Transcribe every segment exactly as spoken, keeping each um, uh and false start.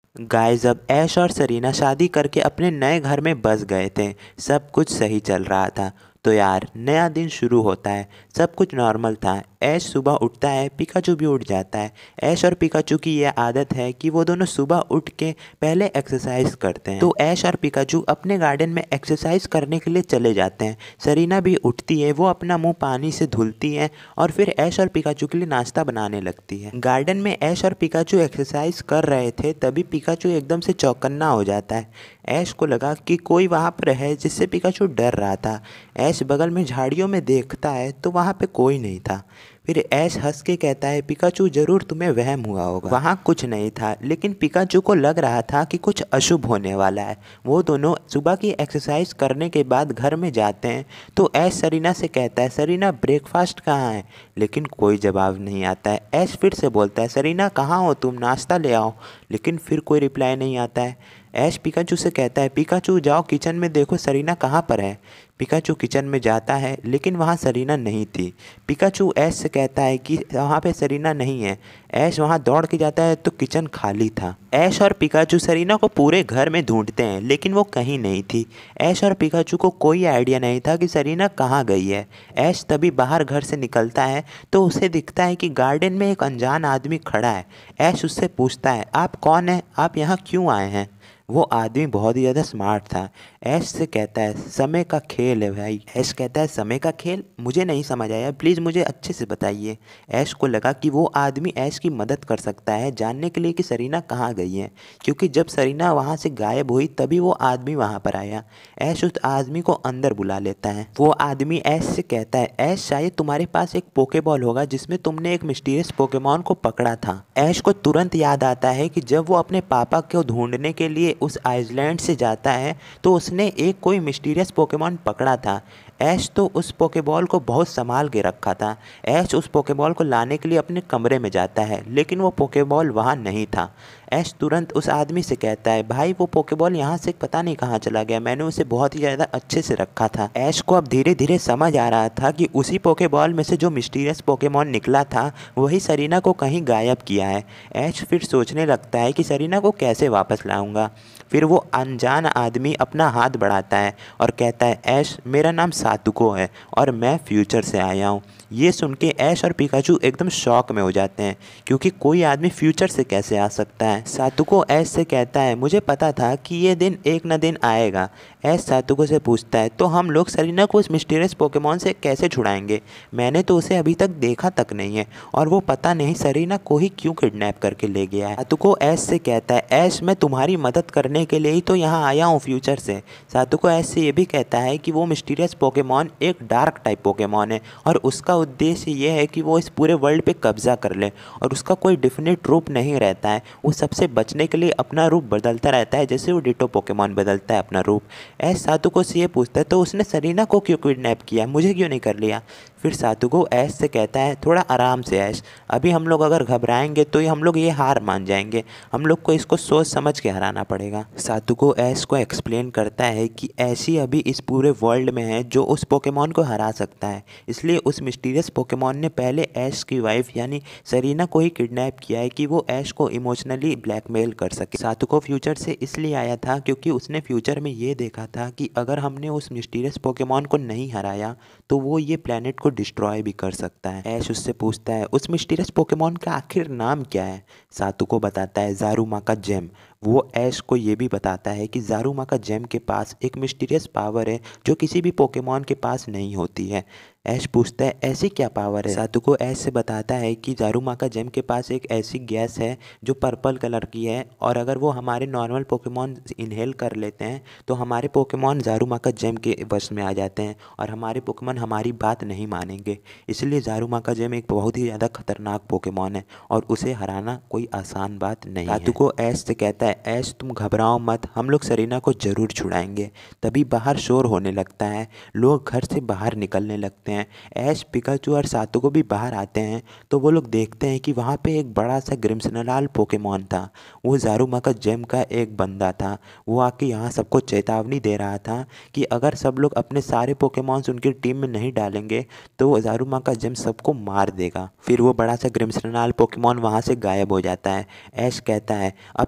Guys अब ऐश और Serena शादी करके अपने नए घर में बस गए थे। सब कुछ सही चल रहा था। तो यार नया दिन शुरू होता है। सब कुछ नॉर्मल था। ऐश सुबह उठता है, पिकाचू भी उठ जाता है। ऐश और पिकाचू की यह आदत है कि वो दोनों सुबह उठ के पहले एक्सरसाइज करते हैं। तो ऐश और पिकाचू अपने गार्डन में एक्सरसाइज करने के लिए चले जाते हैं। सरीना भी उठती है, वो अपना मुंह पानी से धुलती है और फिर ऐश और पिकाचू के लिए नाश्ता बनाने लगती है। गार्डन में ऐश और पिकाचू एक्सरसाइज कर रहे थे, तभी पिकाचू एकदम से चौकन्ना हो जाता है। ऐश को लगा कि कोई वहाँ पर है, जिससे पिकाचू डर रहा था। ऐश बगल में झाड़ियों में देखता है तो वहाँ पे कोई नहीं था। फिर ऐश हंस के कहता है, पिकाचू जरूर तुम्हें वहम हुआ होगा। वहाँ कुछ नहीं था, लेकिन पिकाचू को लग रहा था कि कुछ अशुभ होने वाला है। वो दोनों सुबह की एक्सरसाइज करने के बाद घर में जाते हैं तो ऐश सरीना से कहता है, सरीना ब्रेकफास्ट कहाँ है? लेकिन कोई जवाब नहीं आता है। ऐश फिर से बोलता है, सरीना कहाँ हो तुम, नाश्ता ले आओ। लेकिन फिर कोई रिप्लाई नहीं आता है। ऐश पिकाचू से कहता है, पिकाचू जाओ किचन में देखो सरीना कहाँ पर है। पिकाचू किचन में जाता है, लेकिन वहाँ सरीना नहीं थी। पिकाचू ऐश से कहता है कि वहाँ पे सरीना नहीं है। ऐश वहाँ दौड़ के जाता है तो किचन खाली था। ऐश और पिकाचू सरीना को पूरे घर में ढूंढते हैं, लेकिन वो कहीं नहीं थी। ऐश और पिकाचू को कोई आइडिया नहीं था कि सरीना कहाँ गई है। ऐश तभी बाहर घर से निकलता है तो उसे दिखता है कि गार्डन में एक अनजान आदमी खड़ा है। ऐश उससे पूछता है, आप कौन हैं? आप यहाँ क्यों आए हैं? वो आदमी बहुत ही ज़्यादा स्मार्ट था। ऐश से कहता है, समय का खेल है भाई। ऐश कहता है, समय का खेल? मुझे नहीं समझ आया, प्लीज़ मुझे अच्छे से बताइए। ऐश को लगा कि वो आदमी ऐश की मदद कर सकता है जानने के लिए कि सरीना कहाँ गई है, क्योंकि जब सरीना वहाँ से गायब हुई तभी वो आदमी वहाँ पर आया। ऐश उस आदमी को अंदर बुला लेता है। वो आदमी ऐश से कहता है, ऐश शायद तुम्हारे पास एक पोकेबॉल होगा जिसमें तुमने एक मिस्टीरियस पोकेमॉन को पकड़ा था। ऐश को तुरंत याद आता है कि जब वो अपने पापा को ढूंढने के लिए उस आइसलैंड से जाता है तो उसने एक कोई मिस्टीरियस पोकेमॉन पकड़ा था। ऐश तो उस पोकेबॉल को बहुत संभाल के रखा था। ऐश उस पोकेबॉल को लाने के लिए अपने कमरे में जाता है, लेकिन वो पोकेबॉल वहाँ नहीं था। ऐश तुरंत उस आदमी से कहता है, भाई वो पोकेबॉल यहाँ से पता नहीं कहाँ चला गया, मैंने उसे बहुत ही ज़्यादा अच्छे से रखा था। ऐश को अब धीरे धीरे समझ आ रहा था कि उसी पोकेबॉल में से जो मिस्टीरियस पोकेमॉन निकला था वही सरीना को कहीं गायब किया है। ऐश फिर सोचने लगता है कि सरीना को कैसे वापस लाऊंगा। फिर वो अनजान आदमी अपना हाथ बढ़ाता है और कहता है, ऐश मेरा नाम सातुको है और मैं फ्यूचर से आया हूँ। ये सुन के ऐश और पिकाचू एकदम शॉक में हो जाते हैं, क्योंकि कोई आदमी फ्यूचर से कैसे आ सकता है। सातुको ऐश से कहता है, मुझे पता था कि ये दिन एक न दिन आएगा। ऐश सातुको से पूछता है, तो हम लोग सरीना को उस मिस्टीरियस पोकेमॉन से कैसे छुड़ाएंगे? मैंने तो उसे अभी तक देखा तक नहीं है और वो पता नहीं सरीना को ही क्यों किडनैप करके ले गया है। सातुको ऐश से कहता है, ऐश मैं तुम्हारी मदद करने के लिए ही तो यहाँ आया हूँ फ्यूचर से। सातुको ऐश से ये भी कहता है कि वो मिस्टीरियस पोकेमॉन एक डार्क टाइप पोकेमॉन है और उसका उद्देश्य ये है कि वो इस पूरे वर्ल्ड पे कब्जा कर ले और उसका कोई डिफिनिट रूप नहीं रहता है। वो सबसे बचने के लिए अपना रूप बदलता रहता है, जैसे वो डिटो पोकेमॉन बदलता है अपना रूप। ऐश सातुको से ये पूछता है, तो उसने सरीना को क्यों किडनैप किया, मुझे क्यों नहीं कर लिया? फिर सातुको ऐश से कहता है, थोड़ा आराम से ऐश, अभी हम लोग अगर घबराएंगे तो हम लोग ये हार मान जाएंगे। हम लोग को इसको सोच समझ के हराना पड़ेगा। सातुको ऐश को एक्सप्लेन करता है कि ऐशी अभी इस पूरे वर्ल्ड में है जो उस पोकेमॉन को हरा सकता है, इसलिए उस मिस्टीरियस पोकेमॉन ने पहले ऐश की वाइफ यानी सरीना को ही किडनैप किया है कि वो ऐश को इमोशनली ब्लैकमेल कर सके। सातुको फ्यूचर से इसलिए आया था क्योंकि उसने फ्यूचर में ये देखा था कि अगर हमने उस मिस्टीरियस पोकेमॉन को नहीं हराया तो वो ये प्लेनेट को डिस्ट्रॉय भी कर सकता है। ऐश उससे पूछता है, उस मिस्टीरियस पोकेमॉन का आखिर नाम क्या है? सातुको बताता है, ज़ारुमा का जेम। वो ऐश को ये भी बताता है कि ज़ारुमा का जेम के पास एक मिस्टीरियस पावर है जो किसी भी पोकेमॉन के पास नहीं होती है। ऐश पूछता है, ऐसी क्या पावर है? सातुको ऐश से बताता है कि ज़ारुमा का जेम के पास एक ऐसी गैस है जो पर्पल कलर की है और अगर वो हमारे नॉर्मल पोकेमॉन इनहेल कर लेते हैं तो हमारे पोकेमॉन ज़ारुमा का जेम के वश में आ जाते हैं और हमारे पोकेमॉन हमारी बात नहीं मानेंगे। इसलिए ज़ारुमा का जेम एक बहुत ही ज़्यादा खतरनाक पोकेमॉन है और उसे हराना कोई आसान बात नहीं है। सातुको ऐश से कहता है, ऐश तुम घबराओ मत, हम लोग सरीना को ज़रूर छुड़ाएंगे। तभी बाहर शोर होने लगता है, लोग घर से बाहर निकलने लगते हैं। ऐश, पिकाचू और सातुको भी बाहर आते हैं तो वो लोग देखते हैं कि वहाँ पे एक बड़ा सा ग्रिम्सनलाल पोकेमॉन था। वो ज़ारुमा का जेम का एक बंदा था। वो आके यहाँ सबको चेतावनी दे रहा था कि अगर सब लोग अपने सारे पोकेमॉन्स उनकी टीम में नहीं डालेंगे तो ज़ारुमा का जेम सबको मार देगा। फिर वो बड़ा सा ग्रिम्सनलाल पोकेमॉन वहाँ से गायब हो जाता है। ऐश कहता है, अब तो हमें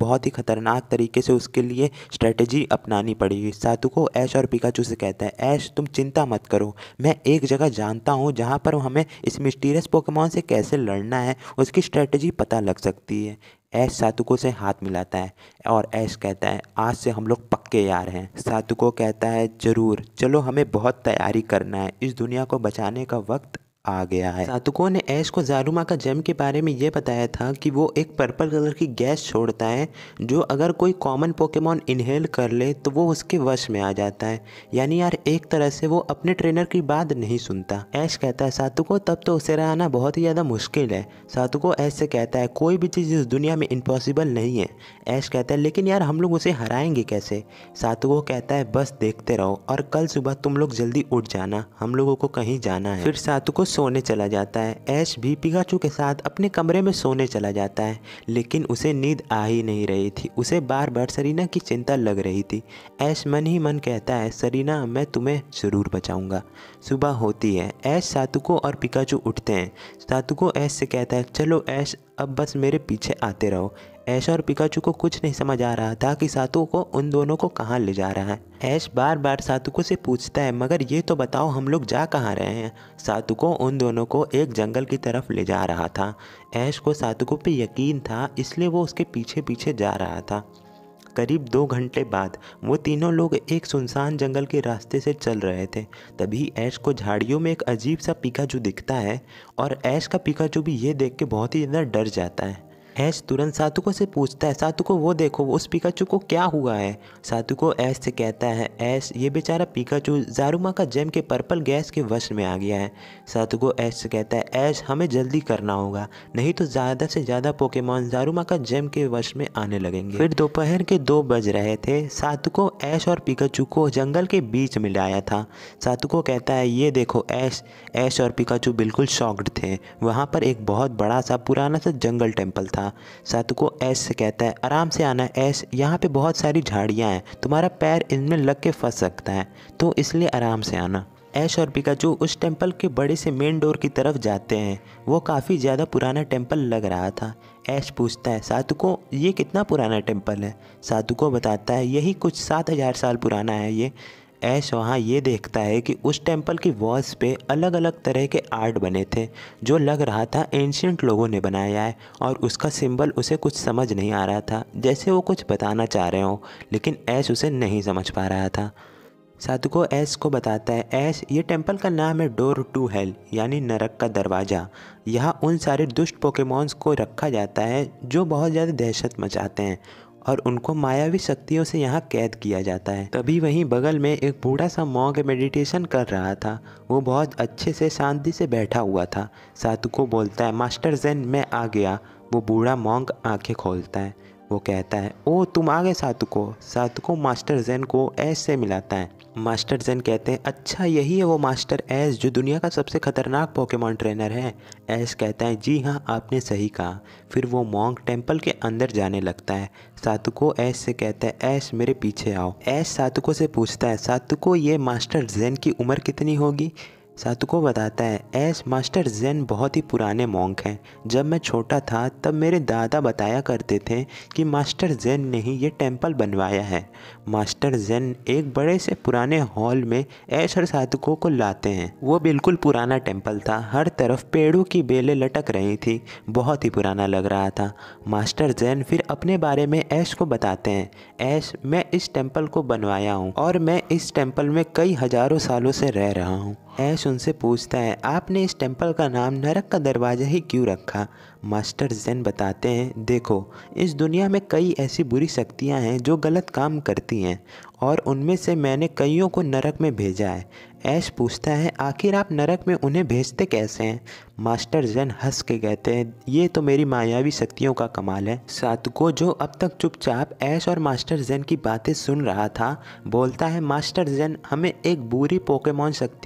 बहुत ही खतरनाक तरीके से उसके लिए स्ट्रेटेजी अपनानी पड़ेगी। सातुको ऐश और पिकाचू से कहता है, ऐश तुम चिंता मत करो, मैं एक जगह जानता हूँ जहाँ पर हमें इस मिस्टीरियस पोकेमॉन से कैसे लड़ना है उसकी स्ट्रेटेजी पता लग सकती है। ऐश सातुको से हाथ मिलाता है और ऐश कहता है, आज से हम लोग पक्के यार हैं। सातुको कहता है, ज़रूर, चलो हमें बहुत तैयारी करना है, इस दुनिया को बचाने का वक्त आ गया है। सातुको ने ऐश को ज़ारुमा का जेम के बारे में ये बताया था कि वो एक पर्पल कलर की गैस छोड़ता है जो अगर कोई कॉमन पोकेमॉन इनहेल कर ले तो वो उसके वश में आ जाता है। यानी यार एक तरह से वो अपने ट्रेनर की बात नहीं सुनता। ऐश कहता है, सातुको तब तो उसे रहना बहुत ही ज़्यादा मुश्किल है। सातुको ऐश से कहता है, कोई भी चीज़ इस दुनिया में इम्पॉसिबल नहीं है। ऐश कहता है, लेकिन यार हम लोग उसे हराएंगे कैसे? सातुको कहता है, बस देखते रहो और कल सुबह तुम लोग जल्दी उठ जाना, हम लोगों को कहीं जाना है। फिर सातुको सोने चला जाता है। ऐश भी पिकाचू के साथ अपने कमरे में सोने चला जाता है, लेकिन उसे नींद आ ही नहीं रही थी। उसे बार बार सरीना की चिंता लग रही थी। ऐश मन ही मन कहता है, सरीना मैं तुम्हें ज़रूर बचाऊंगा। सुबह होती है। ऐश, सातुको और पिकाचू उठते हैं। सातुको ऐश से कहता है, चलो ऐश अब बस मेरे पीछे आते रहो। ऐश और पिकाचू को कुछ नहीं समझ आ रहा था कि सातुको उन दोनों को कहाँ ले जा रहा है। ऐश बार बार सातुको से पूछता है, मगर ये तो बताओ हम लोग जा कहाँ रहे हैं? सातुको उन दोनों को एक जंगल की तरफ ले जा रहा था। ऐश को सातुको पे यकीन था, इसलिए वो उसके पीछे पीछे जा रहा था। करीब दो घंटे बाद वो तीनों लोग एक सुनसान जंगल के रास्ते से चल रहे थे। तभी ऐश को झाड़ियों में एक अजीब सा पिकाचू दिखता है और ऐश का पिकाचू भी ये देख के बहुत ही ज़्यादा डर जाता है। ऐश तुरंत सातुको से पूछता है, सातुको वो देखो उस पिकाचू को क्या हुआ है? सातुको ऐश से कहता है, ऐश ये बेचारा पिकाचू ज़ारुमा का जेम के पर्पल गैस के वश में आ गया है। सातुको ऐश से कहता है, ऐश हमें जल्दी करना होगा, नहीं तो ज़्यादा से ज़्यादा पोकेमॉन ज़ारुमा का जेम के वश में आने लगेंगे। फिर दोपहर के दो बज रहे थे। सातुको ऐश और पिकाचू को जंगल के बीच में लाया था। सातुको कहता है, ये देखो ऐश। ऐश और पिकाचू बिल्कुल शॉक्ड थे। वहाँ पर एक बहुत बड़ा सा पुराना सा जंगल टेम्पल था। सातुको ऐश से कहता है, आराम से आना ऐश, यहाँ पे बहुत सारी झाड़ियाँ हैं, तुम्हारा पैर इनमें लग के फंस सकता है, तो इसलिए आराम से आना। ऐश और पिकाचू उस टेम्पल के बड़े से मेन डोर की तरफ जाते हैं। वो काफ़ी ज़्यादा पुराना टेम्पल लग रहा था। ऐश पूछता है, सातुको ये कितना पुराना टेम्पल है? सातुको बताता है, यही कुछ सात हज़ार साल पुराना है ये। ऐश वहाँ ये देखता है कि उस टेम्पल की वॉल्स पे अलग अलग तरह के आर्ट बने थे जो लग रहा था एंशिएंट लोगों ने बनाया है, और उसका सिंबल उसे कुछ समझ नहीं आ रहा था, जैसे वो कुछ बताना चाह रहे हो, लेकिन ऐश उसे नहीं समझ पा रहा था। सातुको ऐश को बताता है, ऐश ये टेम्पल का नाम है डोर टू हेल, यानी नरक का दरवाज़ा। यहाँ उन सारे दुष्ट पोकेमॉन्स को रखा जाता है जो बहुत ज़्यादा दहशत मचाते हैं, और उनको मायावी शक्तियों से यहाँ कैद किया जाता है। तभी वहीं बगल में एक बूढ़ा सा मॉन्क मेडिटेशन कर रहा था। वो बहुत अच्छे से शांति से बैठा हुआ था। सातुको बोलता है, मास्टर ज़ेन मैं आ गया। वो बूढ़ा मॉन्क आंखें खोलता है। वो कहता है, ओ तुम आ गए सातुको। सातुको मास्टर ज़ेन को ऐश से मिलाता है। मास्टर ज़ेन कहते हैं, अच्छा यही है वो मास्टर ऐश जो दुनिया का सबसे खतरनाक पोकेमॉन ट्रेनर है? ऐश कहता है, जी हाँ आपने सही कहा। फिर वो मॉन्क टेम्पल के अंदर जाने लगता है। सातुको ऐश से कहता है, ऐश मेरे पीछे आओ। ऐश सातुको से पूछता है, सातुको ये मास्टर ज़ेन की उम्र कितनी होगी? सातुको बताता है, ऐश मास्टर ज़ेन बहुत ही पुराने मॉन्क हैं। जब मैं छोटा था तब मेरे दादा बताया करते थे कि मास्टर ज़ेन ने ही ये टेम्पल बनवाया है। मास्टर ज़ेन एक बड़े से पुराने हॉल में ऐश और सातुको को लाते हैं। वो बिल्कुल पुराना टेम्पल था, हर तरफ पेड़ों की बेलें लटक रही थी, बहुत ही पुराना लग रहा था। मास्टर ज़ेन फिर अपने बारे में ऐश को बताते हैं, ऐश मैं इस टेम्पल को बनवाया हूँ और मैं इस टेम्पल में कई हज़ारों सालों से रह रहा हूँ। ऐश उनसे पूछता है, आपने इस टेम्पल का नाम नरक का दरवाज़ा ही क्यों रखा? मास्टर ज़ेन बताते हैं, देखो इस दुनिया में कई ऐसी बुरी शक्तियां हैं जो गलत काम करती हैं, और उनमें से मैंने कईयों को नरक में भेजा है। ऐश पूछता है, आखिर आप नरक में उन्हें भेजते कैसे हैं? मास्टर ज़ेन हंस के कहते हैं, ये तो मेरी मायावी शक्तियों का कमाल है। सातुको जो अब तक चुपचाप ऐश और मास्टर ज़ेन की बातें सुन रहा था, बोलता है, मास्टर ज़ेन हमें एक बुरी पोकेमॉन शक्ति को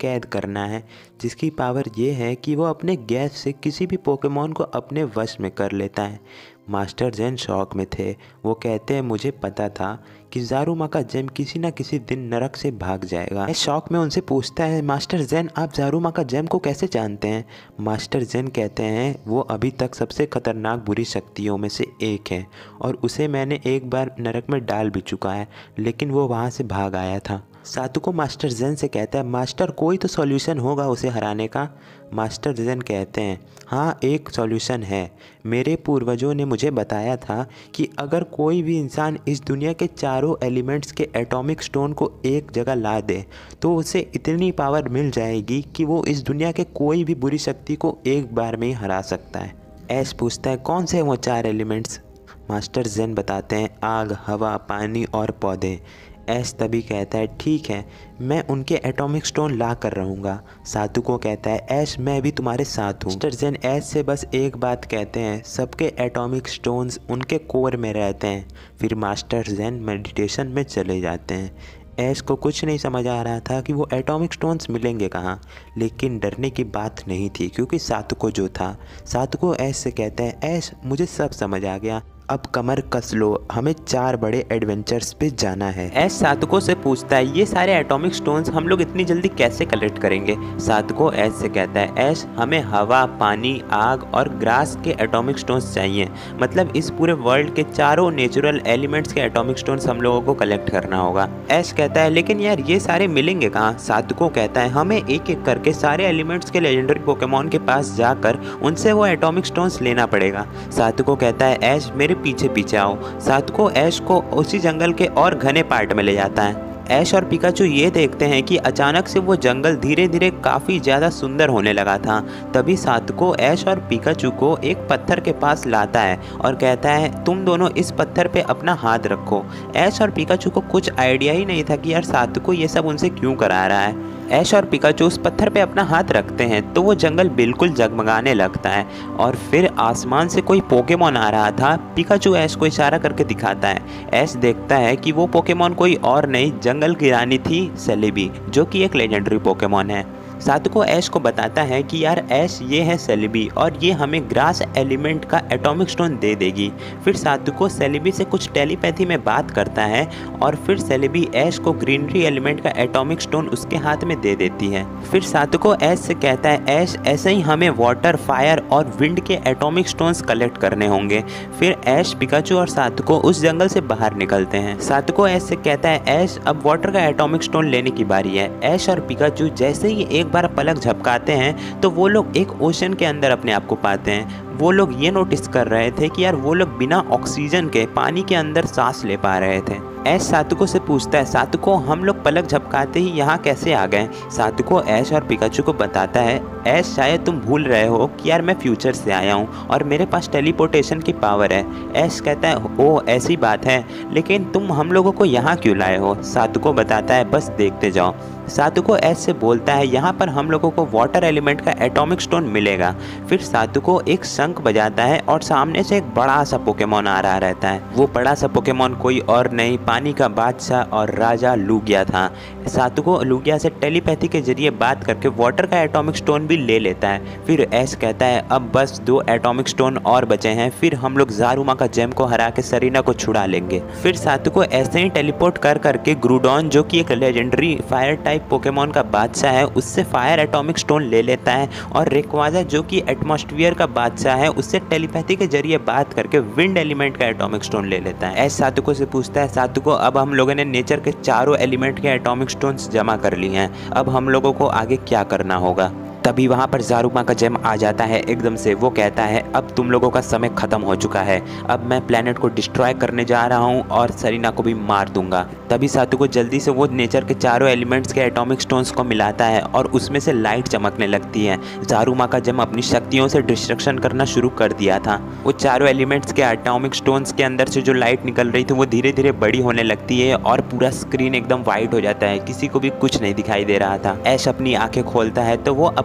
कैद करना है, जिसकी पावर ये है कि वो अपने गैस से किसी भी पोकेमॉन को अपने वश में कर लेता है। मास्टर जेन शौक में थे। वो कहते हैं मुझे पता था कि ज़ारुमाका जेम किसी न किसी दिन नरक से भाग जाएगा। इस शौक में उनसे पूछता है मास्टर जेन आप ज़ारुमाका जेम को कैसे जानते हैं। मास्टर जेन कहते हैं वो अभी तक सबसे खतरनाक बुरी शक्तियों में से एक है और उसे मैंने एक बार नरक में डाल भी चुका है, लेकिन वो वहाँ से भाग आया था। सातुको मास्टर जेन से कहता है मास्टर कोई तो सॉल्यूशन होगा उसे हराने का। मास्टर जेन कहते हैं हाँ एक सॉल्यूशन है। मेरे पूर्वजों ने मुझे बताया था कि अगर कोई भी इंसान इस दुनिया के चारों एलिमेंट्स के एटॉमिक स्टोन को एक जगह ला दे तो उसे इतनी पावर मिल जाएगी कि वो इस दुनिया के कोई भी बुरी शक्ति को एक बार में ही हरा सकता है। ऐश पूछता है कौन से हैं वो चार एलिमेंट्स। मास्टर जेन बताते हैं आग, हवा, पानी और पौधे। ऐश तभी कहता है ठीक है मैं उनके एटॉमिक स्टोन ला कर रहूँगा। सातुको कहता है ऐश मैं भी तुम्हारे साथ हूँ। मास्टर जेन ऐश से बस एक बात कहते हैं सबके एटॉमिक स्टोन्स उनके कोर में रहते हैं। फिर मास्टर जेन मेडिटेशन में चले जाते हैं। ऐश को कुछ नहीं समझ आ रहा था कि वो एटॉमिक स्टोन्स मिलेंगे कहाँ, लेकिन डरने की बात नहीं थी क्योंकि सातुको जो था। सातुको ऐश से कहता है ऐश मुझे सब समझ आ गया, अब कमर कस लो, हमें चार बड़े एडवेंचर्स पे जाना है। ऐश सातुको से पूछता है ये सारे एटॉमिक स्टोन्स हम लोग इतनी जल्दी कैसे कलेक्ट करेंगे। सातुको ऐश से कहता है ऐश हमें हवा, पानी, आग और ग्रास के एटॉमिक स्टोन्स चाहिए, मतलब इस पूरे वर्ल्ड के चारों नेचुरल एलिमेंट्स के एटॉमिक स्टोन्स हम लोगों को कलेक्ट करना होगा। ऐश कहता है लेकिन यार ये सारे मिलेंगे कहाँ। सातुको कहता है हमें एक एक करके सारे एलिमेंट्स के लेजेंडरी पोकेमॉन के पास जाकर उनसे वो एटॉमिक स्टोन्स लेना पड़ेगा। सातुको कहता है ऐश मेरे पीछे पीछे आओ। सातुको ऐश को उसी जंगल के और घने पार्ट में ले जाता है। ऐश और पिकाचू ये देखते हैं कि अचानक से वो जंगल धीरे धीरे काफ़ी ज़्यादा सुंदर होने लगा था। तभी सातुको ऐश और पिकाचू को एक पत्थर के पास लाता है और कहता है तुम दोनों इस पत्थर पे अपना हाथ रखो। ऐश और पिकाचू को कुछ आइडिया ही नहीं था कि यार सातुको ये सब उनसे क्यों करा रहा है। ऐश और पिकाचू उस पत्थर पे अपना हाथ रखते हैं तो वो जंगल बिल्कुल जगमगाने लगता है और फिर आसमान से कोई पोकेमॉन आ रहा था। पिकाचू ऐश को इशारा करके दिखाता है। ऐश देखता है कि वो पोकेमॉन कोई और नहीं जंगल की रानी थी सेलेबी, जो कि एक लेजेंडरी पोकेमॉन है। सातुको ऐश को बताता है कि यार ऐश ये है सेलेबी और ये हमें ग्रास एलिमेंट का एटॉमिक स्टोन दे देगी। फिर सातुको सेलेबी से कुछ टेलीपैथी में बात करता है और फिर सेलेबी ऐश को ग्रीनरी एलिमेंट का एटॉमिक स्टोन उसके हाथ में दे देती है। फिर सातुको ऐश से कहता है ऐश ऐसे ही हमें वाटर, फायर और विंड के एटॉमिक स्टोन्स कलेक्ट करने होंगे। फिर ऐश, पिकाचू और सातुको उस जंगल से बाहर निकलते हैं। सातुको ऐश से कहता है ऐश अब वाटर का एटॉमिक स्टोन लेने की बारी है। ऐश और पिकाचू जैसे ही एक बार पलक झपकाते हैं तो वो लोग एक ओशन के अंदर अपने आप को पाते हैं। वो लोग ये नोटिस कर रहे थे कि यार वो लोग बिना ऑक्सीजन के पानी के अंदर सांस ले पा रहे थे। ऐश सातुको से पूछता है सातुको हम लोग पलक झपकाते ही यहाँ कैसे आ गए। सातुको ऐश और पिकाचू को बताता है ऐश शायद तुम भूल रहे हो कि यार मैं फ्यूचर से आया हूँ और मेरे पास टेलीपोर्टेशन की पावर है। ऐश कहता है ओ ऐसी बात है, लेकिन तुम हम लोगों को यहाँ क्यों लाए हो। सातुको बताता है बस देखते जाओ। सातुको ऐश से बोलता है यहाँ पर हम लोगों को वाटर एलिमेंट का एटॉमिक स्टोन मिलेगा। फिर सातुको एक शंख बजाता है और सामने से एक बड़ा सा पोकेमॉन आ रहा रहता है। वो बड़ा सा पोकेमॉन कोई और नहीं पानी का बादशाह और राजा लुगिया था। सातुको लुगिया से टेलीपैथी के जरिए बात करके वाटर का एटॉमिक स्टोन भी ले लेता है। फिर ऐश कहता है अब बस दो एटॉमिक स्टोन और बचे हैं, फिर हम लोग ज़ारुमाका जेम को हरा के सरीना को छुड़ा लेंगे। फिर सातुको ऐसे ही टेलीपोर्ट कर करके ग्रूडॉन जो कि एक लेजेंडरी फायर टाइप पोकेमॉन का बादशाह है उससे फायर एटॉमिक स्टोन ले लेता है और रेक्वाजा जो कि एटमॉस्फेयर का बादशाह है उससे टेलीपैथी के जरिए बात करके विंड एलिमेंट का एटॉमिक स्टोन ले लेता है। ऐश सातुको से पूछता है सातुको अब हम लोगों ने नेचर के चारों एलिमेंट के एटॉमिक स्टोन्स जमा कर लिए हैं, अब हम लोगों को आगे क्या करना होगा। तभी वहाँ पर ज़ारुमाका जेम आ जाता है एकदम से। वो कहता है अब तुम लोगों का समय ख़त्म हो चुका है, अब मैं प्लेनेट को डिस्ट्रॉय करने जा रहा हूँ और सरीना को भी मार दूंगा। तभी सातुको जल्दी से वो नेचर के चारों एलिमेंट्स के एटॉमिक स्टोन्स को मिलाता है और उसमें से लाइट चमकने लगती है। ज़ारुमाका जेम अपनी शक्तियों से डिस्ट्रक्शन करना शुरू कर दिया था। वो चारों एलिमेंट्स के एटॉमिक स्टोन्स के अंदर से जो लाइट निकल रही थी वो धीरे धीरे बड़ी होने लगती है और पूरा स्क्रीन एकदम वाइट हो जाता है, किसी को भी कुछ नहीं दिखाई दे रहा था। ऐश अपनी आंखें खोलता है तो वो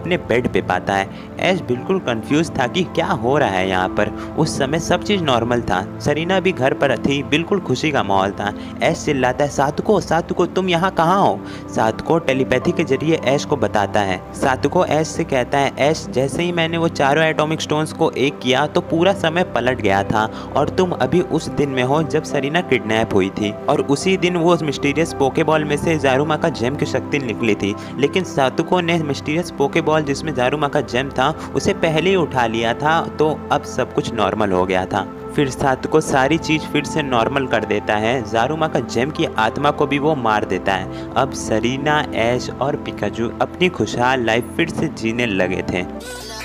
अपने बेड पे पाता है। ऐश बिल्कुल कंफ्यूज था कि क्या हो रहा है यहाँ पर। उस समय सब चीज़ नॉर्मल था, सरीना भी घर पर थी, बिल्कुल खुशी का माहौल था। ऐश चिल्लाता है, सातुको सातुको तुम यहाँ कहाँ हो। सातुको टेलीपैथी के जरिए ऐश को बताता है। सातुको ऐश से कहता है, ऐश जैसे ही मैंने वो चारों एटॉमिक स्टोन्स को एक किया तो पूरा समय पलट गया था और तुम अभी उस दिन में हो जब सरीना किडनैप हुई थी, और उसी दिन वो मिस्टीरियस पोकेबॉल में से जारुमा का जेम की शक्ति निकली थी। लेकिन सातुको ने मिस्टीरियस पोकेबॉल जिसमें जारुमा का जेम था उसे पहले ही उठा लिया था, तो अब सब कुछ नॉर्मल हो गया था। फिर सातुको सारी चीज़ फिर से नॉर्मल कर देता है। जारुमा का जेम की आत्मा को भी वो मार देता है। अब सरीना, ऐश और पिकाचू अपनी खुशहाल लाइफ फिर से जीने लगे थे।